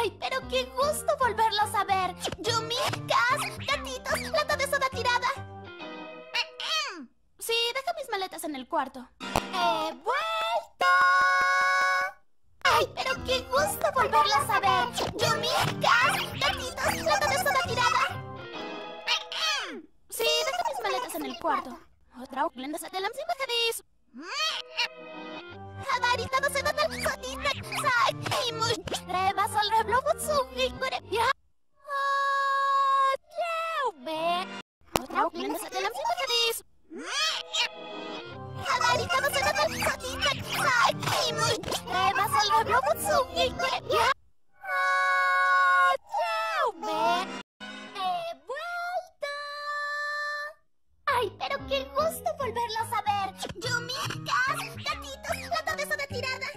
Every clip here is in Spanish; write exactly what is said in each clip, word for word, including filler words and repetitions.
¡Ay, pero qué gusto volverlos a ver! ¡Yumi, Kaz, gatitos, lata de soda tirada! Sí, deja mis maletas en el cuarto. ¡He vuelto! ¡Ay, pero qué gusto volverlos a ver! ¡Yumi, Kaz, gatitos, lata de soda tirada! Sí, deja mis maletas en el cuarto. Otra oglenda sa dalam si Mahadis. Habarita sa dalam sa tinak sa imush. Reba sol reblobot sugi kure. Ya. Be. Otra oglenda sa dalam si Mahadis. Habarita sa dalam sa tinak sa imush. Reba sol reblobot sugi kure. Ya. Be. ¡Ay, pero qué gusto volverlos a ver! ¡Yumi, Kaz, gatitos, lata de soda tirada!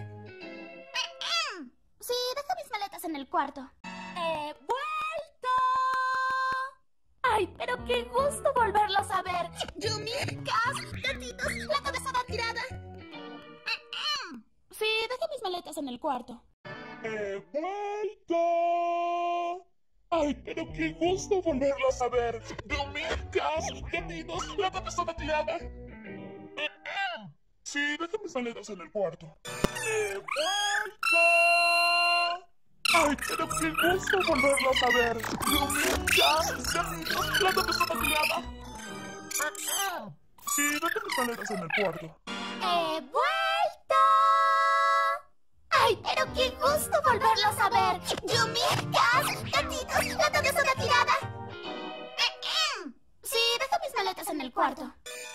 Sí, deja mis maletas en el cuarto. ¡He vuelto! ¡Ay, pero qué gusto volverlos a ver! ¡Yumi, Kaz, gatitos, lata de soda tirada! Sí, deja mis maletas en el cuarto. ¡He vuelto! ¡Ay, pero qué gusto volverlos a ver! ¡Yumi, Kaz, gatitos, lata de soda tirada! Sí, deja mis maletas en el cuarto. ¡He vuelto! ¡Ay, pero qué gusto volverlos a ver! ¡Yumi, Kaz, gatitos, lata de soda tirada! Sí, deja mis maletas en el cuarto. ¡He vuelto! ¡Ay, pero qué gusto volverlos a ver! ¡Yumi, Kaz, gatitos, lata de soda tirada! Sí, deja mis maletas en el cuarto.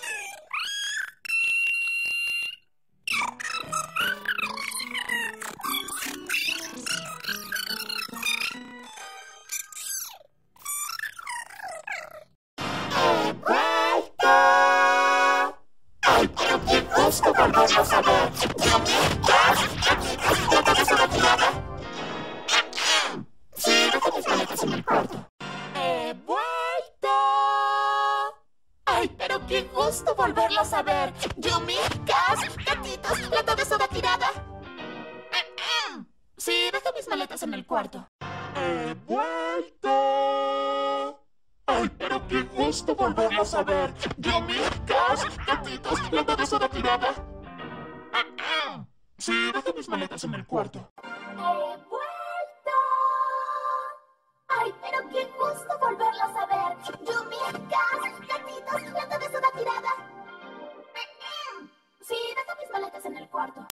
¡He vuelto! ¡Ay, pero qué gusto volverlos a ver! ¡Yumi, Kaz, gatitos, lata de soda tirada! Sí, deja mis maletas en el cuarto. ¡He vuelto! ¡Ay, pero qué gusto volverlos a ver! ¡Yumi, Kaz, gatitos, lata de soda tirada! Sí, deja mis maletas en el cuarto. ¡He vuelto! ¡Ay, pero qué gusto volverlos a ver! ¡Yumi, Kaz, gatitos, lata de soda tirada! Sí, deja mis maletas en el cuarto. ¡He vuelto! ¡Ay, pero qué gusto volverlos a ver! ¡Yumi, Kaz, gatitos, lata de soda tirada! Sí, deja mis maletas en el cuarto.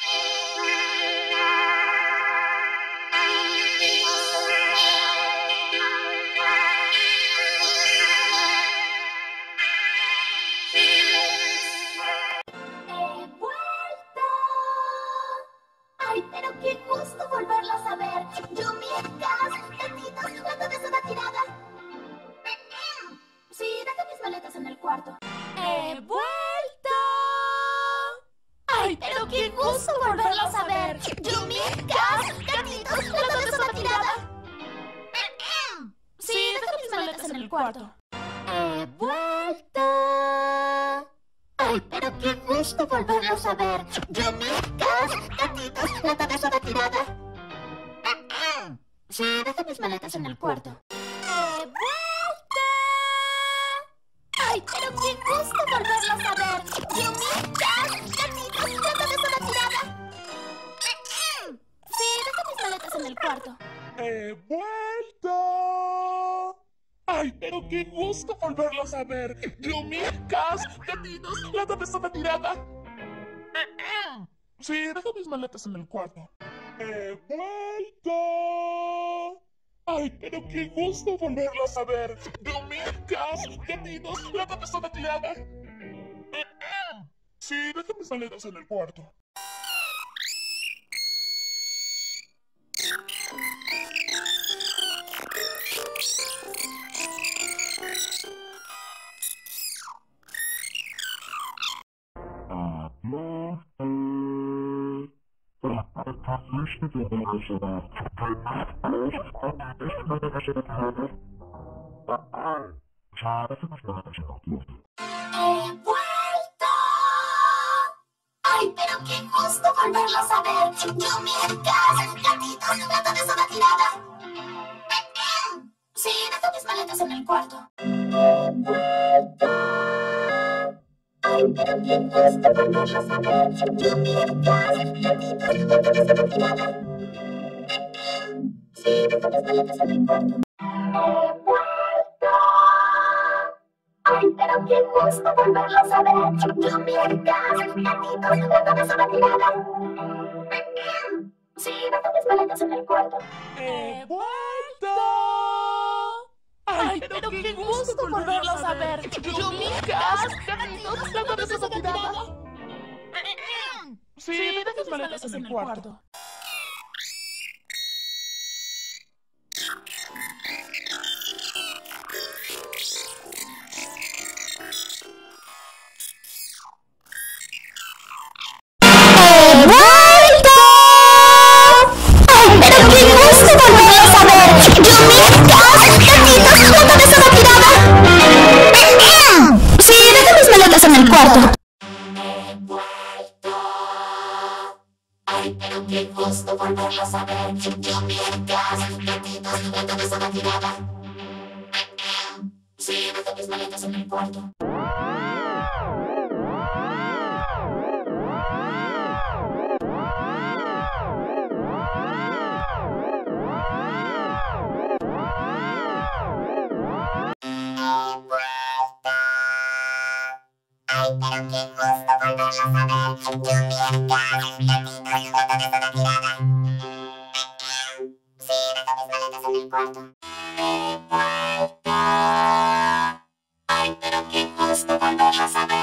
¡He vuelto! ¡Ay, pero qué gusto volverlos a ver! ¡Yumi, Kaz, gatitos, lata de soda tirada! Sí, deja mis maletas en el cuarto. ¡He vuelto! ¡Ay, pero qué gusto volverlos a ver! ¡Yumi, Kaz, gatitos, lata de soda tirada! Sí, deja mis maletas en el cuarto. ¡He vuelto! ¡Ay, pero qué gusto volverlos a ver! ¡Yumi, Kaz, gatitos, lata de soda tirada! Sí, deja mis maletas en el cuarto. ¡He vuelto! ¡Ay, pero qué gusto volverlos a ver! ¡Yumi, Kaz, gatitos, lata de soda tirada! Sí, deja mis maletas en el cuarto. ¡He vuelto! ¡Ay, pero qué gusto volverlos a ver! ¡Yumi, Kaz, gatitos, lata de soda tirada! Sí, deja mis maletas en el cuarto. ¡He vuelto! ¡Ay, pero qué gusto volverlos a ver! ¡Yumi, Kaz, gatitos, lata de soda tirada! Sí, deja mis maletas en el cuarto. ¡He vuelto! ¡Ay, Ay, pero qué gusto volverlos a ver. Yumikas, gatitos, gato de soda tirada. Sí, dejo mis maletas en el cuarto. Ay, pero qué gusto volverlos a ver. Yumikas, gatitos, gato de soda tirada. Sí, dejo mis maletas en el cuarto. Ay, pero qué gusto volverlos a ver. Yumikas, gatitos, gato de soda tirada. Sí, dejo mis maletas en el cuarto. ¡He vuelto! ¡Ay, pero qué gusto volverlos a ver! ¡Yumikas! ¡Gatitos! ¡Gato de soda tirada! Sí, deja tus maletas en el cuarto. En el cuarto. He vuelto. Ay, pero qué gusto volverlos a ver. Yumikas, gatitos, gato de soda tirada. Sí, dejo mis maletas en el cuarto. Ay, pero qué gusto volverlos a ver. Yumikas, gatitos, gato de soda tirada. Sí, dejo mis maletas en el cuarto. He vuelto. Ay, pero qué gusto volverlos a ver.